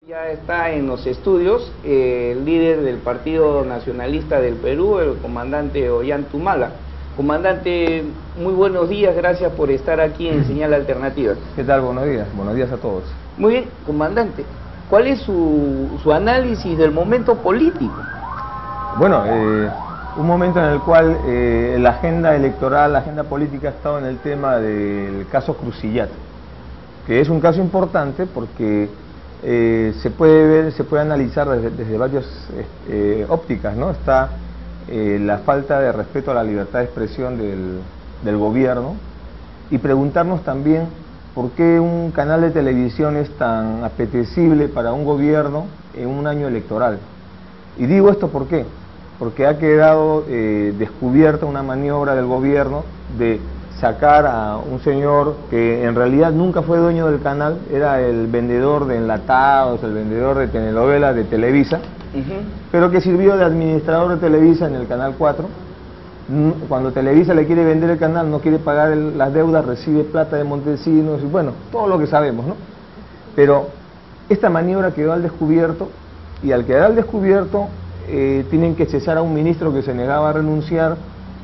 Ya está en los estudios el líder del Partido Nacionalista del Perú, el comandante Ollantumala. Comandante, muy buenos días, gracias por estar aquí en Señal Alternativa. ¿Qué tal? Buenos días a todos. Muy bien, comandante, ¿cuál es su análisis del momento político? Bueno, un momento en el cual la agenda electoral, la agenda política ha estado en el tema del caso Crucillat, que es un caso importante porque se puede ver, se puede analizar desde varias ópticas, ¿no? Está la falta de respeto a la libertad de expresión del gobierno, y preguntarnos también por qué un canal de televisión es tan apetecible para un gobierno en un año electoral. Y digo esto ¿por qué? Porque ha quedado descubierta una maniobra del gobierno de sacar a un señor que en realidad nunca fue dueño del canal, era el vendedor de enlatados, el vendedor de telenovelas de Televisa, pero que sirvió de administrador de Televisa en el Canal 4. Cuando Televisa le quiere vender el canal, no quiere pagar las deudas, recibe plata de Montesinos, y bueno, todo lo que sabemos, ¿no? Pero esta maniobra quedó al descubierto, y al quedar al descubierto tienen que cesar a un ministro que se negaba a renunciar,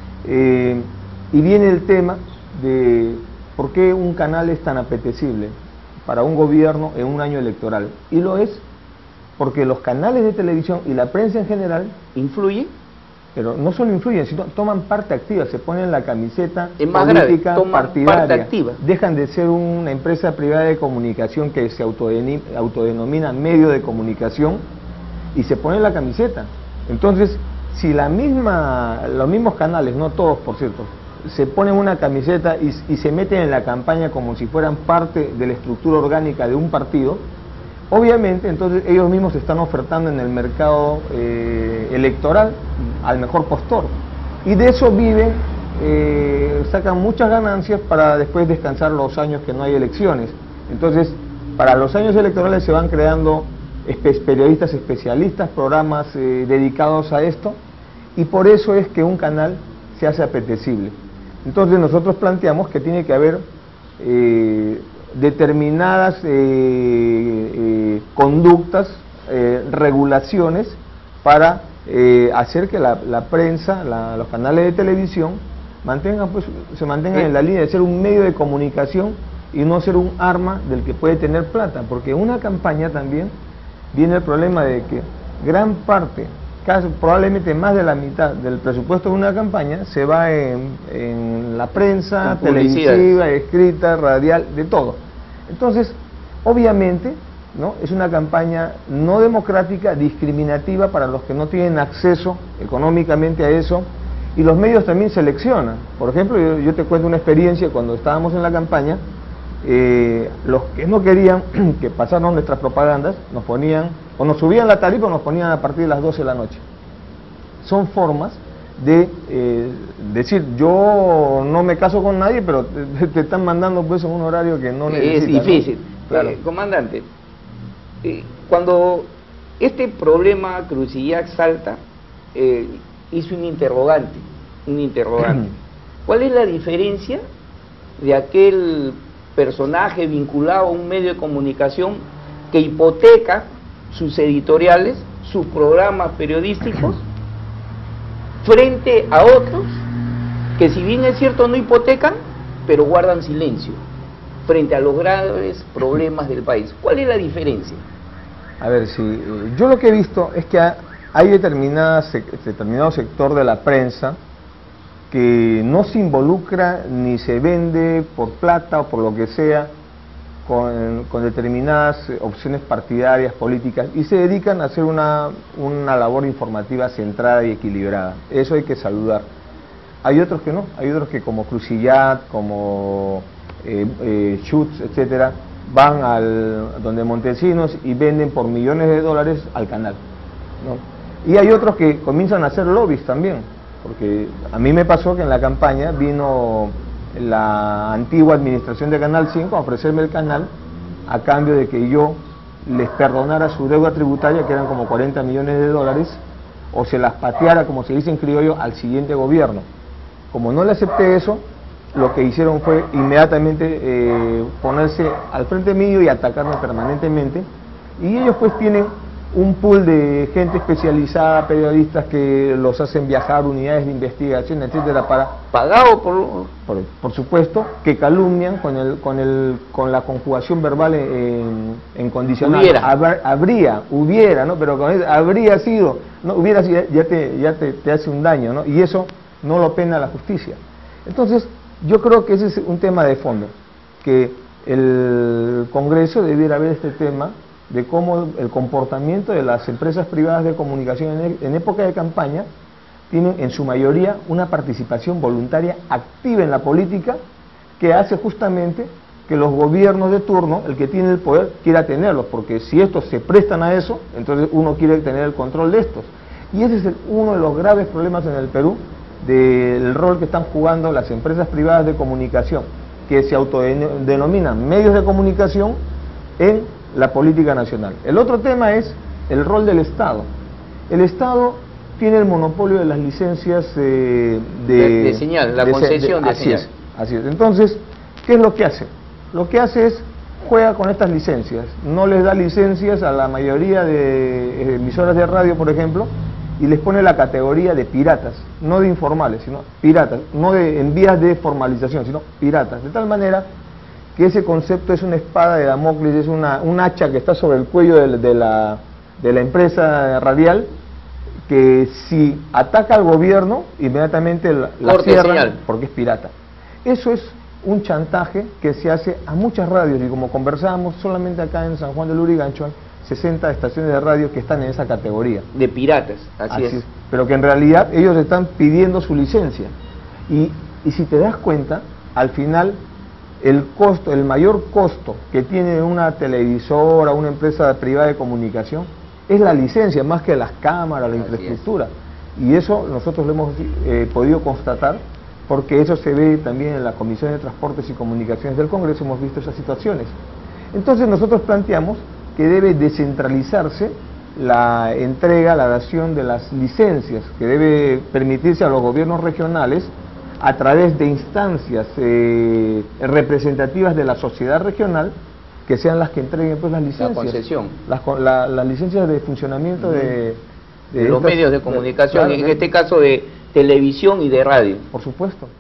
y viene el tema de por qué un canal es tan apetecible para un gobierno en un año electoral. Y lo es porque los canales de televisión y la prensa en general ¿influyen? Pero no solo influyen, sino toman parte activa, se ponen la camiseta política partidaria, dejan de ser una empresa privada de comunicación que se autodenomina medio de comunicación, y se ponen la camiseta. Entonces, si los mismos canales, no todos por cierto, se ponen una camiseta y se meten en la campaña como si fueran parte de la estructura orgánica de un partido, obviamente entonces ellos mismos se están ofertando en el mercado electoral al mejor postor, y de eso viven, sacan muchas ganancias para después descansar los años que no hay elecciones. Entonces, para los años electorales se van creando periodistas especialistas, programas dedicados a esto, y por eso es que un canal se hace apetecible. Entonces nosotros planteamos que tiene que haber determinadas conductas, regulaciones para hacer que la prensa, los canales de televisión se mantengan en la línea de ser un medio de comunicación y no ser un arma del que puede tener plata, porque en una campaña también viene el problema de que gran parte, probablemente más de la mitad del presupuesto de una campaña se va en la prensa, televisiva, escrita, radial, de todo. Entonces, obviamente, ¿no? Es una campaña no democrática, discriminativa para los que no tienen acceso económicamente a eso, y los medios también seleccionan. Por ejemplo, yo te cuento una experiencia cuando estábamos en la campaña. Los que no querían que pasaran nuestras propagandas nos ponían, o nos subían la tarifa o nos ponían a partir de las 12 de la noche. Son formas de decir, yo no me caso con nadie, pero te están mandando pues en un horario que no necesitas. Es difícil, ¿no? Claro. Comandante, cuando este problema Crucillat salta, hizo un interrogante. ¿Cuál es la diferencia de aquel personaje vinculado a un medio de comunicación que hipoteca sus editoriales, sus programas periodísticos, frente a otros que, si bien es cierto, no hipotecan, pero guardan silencio frente a los graves problemas del país? ¿Cuál es la diferencia? A ver, yo lo que he visto es que hay determinado sector de la prensa que no se involucra ni se vende por plata o por lo que sea con determinadas opciones partidarias, políticas, y se dedican a hacer una labor informativa centrada y equilibrada. Eso hay que saludar. Hay otros que no, hay otros que, como Crucillat, como Schutz, etcétera, van donde Montesinos y venden por millones de dólares al canal, ¿no? Y hay otros que comienzan a hacer lobbies también. Porque a mí me pasó que en la campaña vino la antigua administración de Canal 5 a ofrecerme el canal a cambio de que yo les perdonara su deuda tributaria, que eran como 40 millones de dólares, o se las pateara, como se dice en criollo, al siguiente gobierno. Como no le acepté eso, lo que hicieron fue inmediatamente ponerse al frente mío y atacarme permanentemente, Y ellos pues tienen un pool de gente especializada, periodistas que los hacen viajar, unidades de investigación, etcétera, para pagado por supuesto, que calumnian con la conjugación verbal en condicional. Hubiera, ¿no? Pero con eso, habría sido, no hubiera sido, ya te hace un daño, ¿no? Y eso no lo pena la justicia. Entonces, yo creo que ese es un tema de fondo, que el Congreso debiera ver este tema de cómo el comportamiento de las empresas privadas de comunicación en época de campaña tienen en su mayoría una participación voluntaria activa en la política, que hace justamente que los gobiernos de turno, el que tiene el poder, quiera tenerlos, porque si estos se prestan a eso, entonces uno quiere tener el control de estos. Y ese es uno de los graves problemas en el Perú, del rol que están jugando las empresas privadas de comunicación, que se autodenominan medios de comunicación en la política nacional. El otro tema es el rol del Estado. El Estado tiene el monopolio de las licencias de señal, la concesión de señal. Así es. Entonces, ¿qué es lo que hace? Lo que hace es, juega con estas licencias, no les da licencias a la mayoría de emisoras de radio, por ejemplo, y les pone la categoría de piratas, no de informales, sino piratas, no en vías de formalización, sino piratas, de tal manera que ese concepto es una espada de Damocles, es un hacha que está sobre el cuello de la empresa radial, que si ataca al gobierno, inmediatamente la cierran porque es pirata. Eso es un chantaje que se hace a muchas radios, y como conversábamos, solamente acá en San Juan del Lurigancho hay 60 estaciones de radio que están en esa categoría. De piratas, así es. Pero que en realidad ellos están pidiendo su licencia. Y si te das cuenta, al final el mayor costo que tiene una televisora, una empresa privada de comunicación, es la licencia, más que las cámaras, la infraestructura. Y eso nosotros lo hemos podido constatar, porque eso se ve también en la Comisión de Transportes y Comunicaciones del Congreso, hemos visto esas situaciones. Entonces nosotros planteamos que debe descentralizarse la entrega, la dación de las licencias, que debe permitirse a los gobiernos regionales a través de instancias representativas de la sociedad regional, que sean las que entreguen pues las licencias. La concesión. Las licencias de funcionamiento de los medios de comunicación, en este caso de televisión y de radio. Por supuesto.